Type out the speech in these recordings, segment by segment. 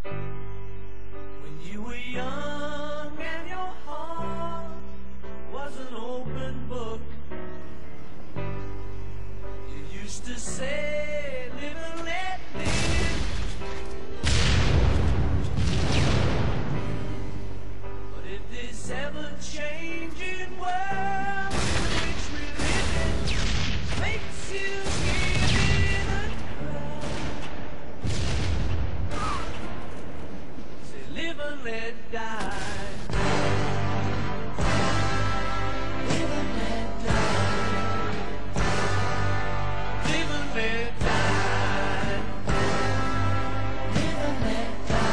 When you were young and your heart was an open book, you used to say, live and let live. But if this ever-changing world in which we live in makes you give it a try, say live and let die. Live and let die. Live and let die. Live and let die.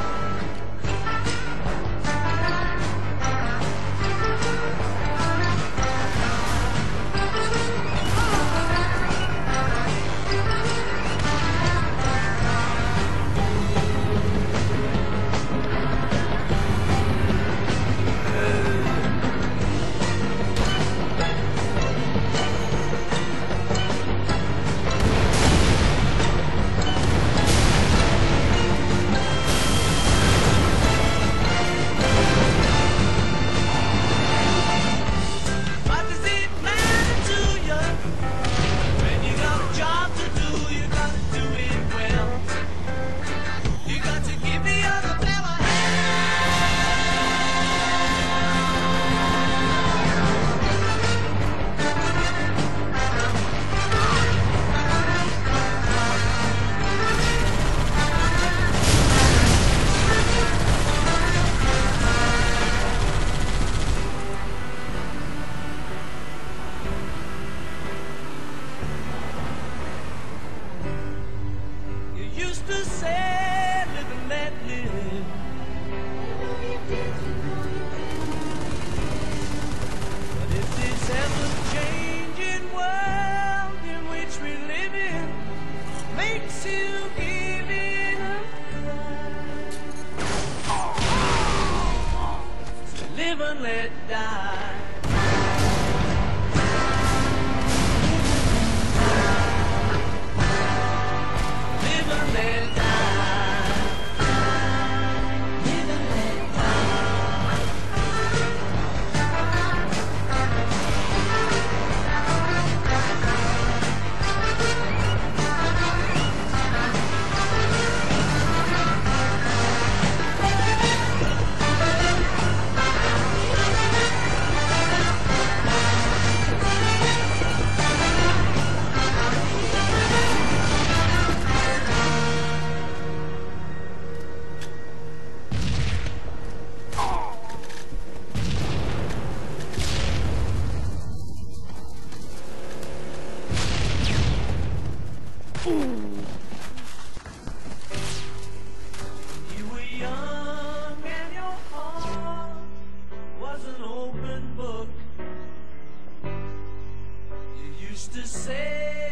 What does it matter to you? When you got a job to do, you got to do it well. You got to give the other fella You used to say, live and let live. But if this ever-changing world in which we live in makes you give it a try, so live and let die. Live and let die. Live and let die. You were young and your heart was an open book. You used to say,